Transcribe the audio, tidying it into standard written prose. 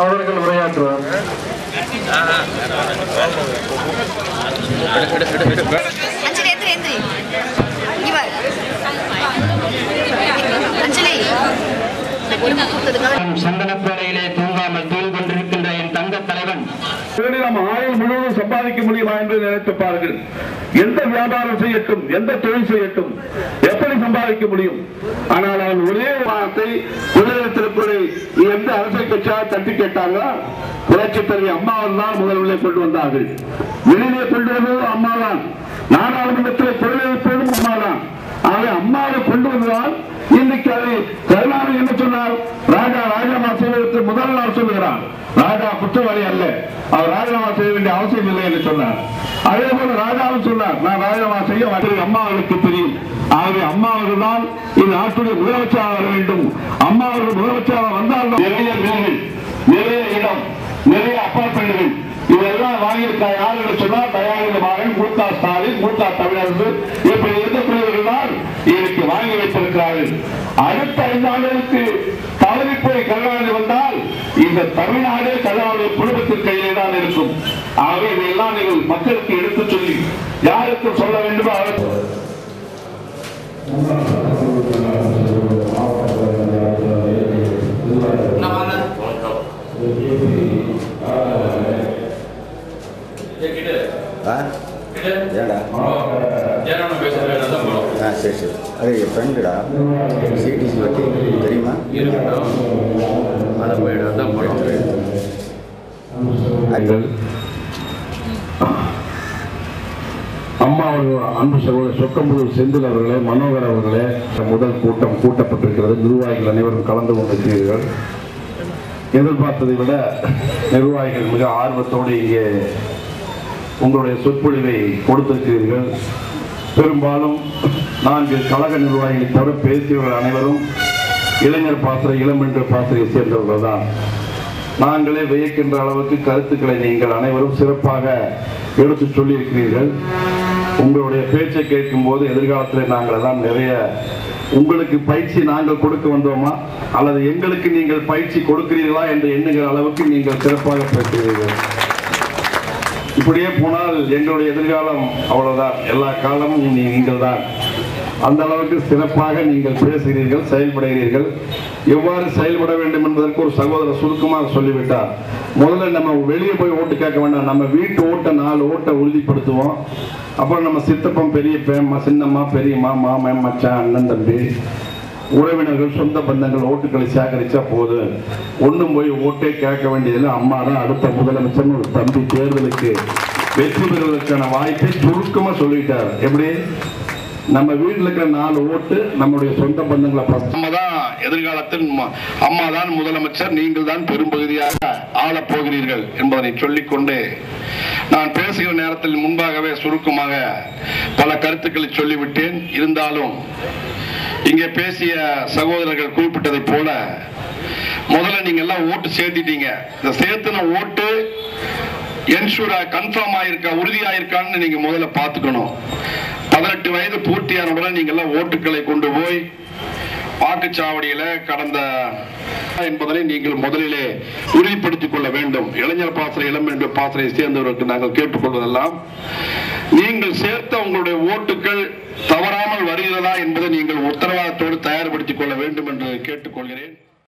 அவர்கள் உரையாற்றுவார். சந்தனப்பேடையிலே தூங்காமல் தூள் கொண்டிருக்கின்ற என் தங்க தலைவன் நாம் ஆயுள் முழுவதும் சம்பாதிக்க முடியுமா என்று நினைத்துப்பார்கள். எந்த வியாபாரம் செய்யட்டும், எந்த தொழில் செய்யட்டும், எப்படி சம்பாதிக்க முடியும்? ஆனால் அவன் ஒரே வார்த்தை முதலிடத்திற்குள்ளே எந்த அரசை கட்சியாக தட்டி கேட்டாங்க. புரட்சி தலைவி அம்மாவில் தான் முதலிலே கொண்டு வந்தார்கள். வெளியிலே கொண்டு வந்ததும் அம்மாதான். நாடாளுமன்றத்தில் குரல் எழுப்பதும் அம்மாதான். ஆக அம்மாவை கொண்டு வந்ததால் இன்னைக்கு அதை கருணாநிதி என்ன சொன்னார்? ராஜா ராஜினாமா செய்வதற்கு முதல் நாள் சொல்லுகிறார். ராஜா குற்றவாளி அல்ல, அவர் ராஜினாமா செய்ய வேண்டிய அவசியம் இல்லை என்று சொன்னார். அதே போல ராஜாவும் சொன்னார், நான் ராஜினாமா செய்ய மாட்டேன். அம்மா அவர்களுக்கு தெரியும். ஆகவே அம்மா அவர்கள் தான் இந்த நாட்டுடைய முதலமைச்சராக வர வேண்டும். அம்மா அவர்கள் முதலமைச்சராக வந்தால் நிறைய வீடுகள், நிறைய இடம், நிறைய அப்பார்ட்மெண்ட்கள் இதெல்லாம் வாங்கியிருக்காங்க. யார் என்று சொன்னால் தயாரித மகன் மூத்தா ஸ்டாலின், மூத்தா தமிழரசு இப்படி இருக்கக்கூடியவர்கள் தான் இதற்கு வாங்கி வைத்திருக்கிறார்கள். அடுத்த 5 ஆண்டுகளுக்கு தவறி போய் கருணாநிதி வந்தால் இந்த தமிழ்நாடு கருணாநிதி குடும்பத்தின் கையிலே தான் இருக்கும். ஆகவே இதையெல்லாம் நீங்கள் மக்களுக்கு எடுத்துச் சொல்லி யாருக்கும் சொல்ல வேண்டுமோ அவருக்கு சரி சரி. அது என் ஃப்ரெண்டுடா, சிடிசி வட்டி தெரியுமா? அதை போயிடு தான் போகிறோம். அம்மா அவர்கள் அன்பு சகோதரர் சொக்கம்புதூர் செந்தில் அவர்களே, மனோகர் அவர்களே, முதல் கூட்டம் கூட்டப்பட்டிருக்கிறது. நிர்வாகிகள் அனைவரும் கலந்து கொண்டிருக்கிறீர்கள். எதிர்பார்த்ததை விட நிர்வாகிகள் மிக ஆர்வத்தோடு இங்கே உங்களுடைய சொற்பொழிவை கொடுத்திருக்கிறீர்கள். பெரும்பாலும் 4 கழக நிர்வாகிகளை தவிர பேசியவர்கள் அனைவரும் இளைஞர் பாசறை, இளமென்ற பாசறையை சேர்ந்தவர்கள் தான். நாங்களே வியக்கின்ற அளவுக்கு கருத்துக்களை நீங்கள் அனைவரும் சிறப்பாக எடுத்து சொல்லியிருக்கிறீர்கள். உங்களுடைய பேச்சை கேட்கும் போது எதிர்காலத்தில் நாங்கள் எல்லாம் நிறைய உங்களுக்கு பயிற்சி நாங்கள் கொடுக்க வந்தோமா அல்லது எங்களுக்கு நீங்கள் பயிற்சி கொடுக்கிறீர்களா என்று எண்ணுகிற அளவுக்கு நீங்கள் சிறப்பாக பேசுகிறீர்கள். இப்படியே போனால் எங்களுடைய எதிர்காலம் அவ்வளவுதான். எல்லா காலமும் நீங்கள் தான். அந்த அளவுக்கு சிறப்பாக நீங்கள் பேசுகிறீர்கள், செயல்படுகிறீர்கள். எவ்வாறு செயல்பட வேண்டும் என்பதற்கு ஒரு சகோதரர் சுருக்கமாக சொல்லிவிட்டார். முதல்ல நம்ம வெளியே போய் ஓட்டு கேட்க வேண்டாம். நம்ம வீட்டு ஓட்டை 4 ஓட்டை உறுதிப்படுத்துவோம். அப்புறம் நம்ம சித்தப்பம், பெரியப்பா, சின்னம்மா, பெரியம்மா, மாமன், மச்சான், அண்ணன், தம்பி, உறவினர்கள், சொந்த பந்தங்கள் ஓட்டுக்களை சேகரிச்சா போது ஒன்றும் போய் ஓட்டே கேட்க வேண்டியதில்லை. அம்மா தான் அடுத்த முதலமைச்சர். ஒரு தம்பி தேர்தலுக்கு வெற்றி பெறுவதற்கான வாய்ப்பை சுருக்கமாக சொல்லிட்டார். எப்படி? நம்ம வீட்டில் இருக்கிற 4 ஓட்டு நம்முடைய சொந்த பந்தங்களை நம்ம தான் எதிர்காலத்தில் அம்மா தான் முதலமைச்சர், நீங்கள் தான் பெரும்பகுதியாக ஆளப் போகிறீர்கள் என்பதனை சொல்லிக்கொண்டு நான் பேசுகிற நேரத்தில் முன்பாகவே சுருக்கமாக பல கருத்துக்களை சொல்லிவிட்டேன். இருந்தாலும் இங்கே பேசிய சகோதரர்கள் குறிப்பிட்டதை போல முதல்ல நீங்க எல்லாம் ஓட்டு சேர்த்திட்டீங்க. இந்த சேர்த்துன ஓட்டு என்ஷூரா கன்ஃபார்ம் ஆயிருக்கா, உறுதியாயிருக்கான்னு நீங்க முதல்ல பார்த்துக்கணும். 18 வயது பூர்த்தியானவுடன் நீங்க எல்லாம் ஓட்டுக்களை கொண்டு போய் வாக்குச்சாவடியில கடந்த என்பதனை நீங்கள் முதலிலே உறுதிப்படுத்திக் கொள்ள வேண்டும். இளைஞர் பாசறை, இளம் என்ற பாசறையை சேர்ந்தவர்களுக்கு நாங்கள் கேட்டுக்கொள்வதெல்லாம் நீங்கள் சேர்த்த உங்களுடைய ஓட்டுகள் தவறாமல் வருகிறதா என்பதை நீங்கள் உத்தரவாதத்தோடு தயார்படுத்திக் கொள்ள வேண்டும் என்று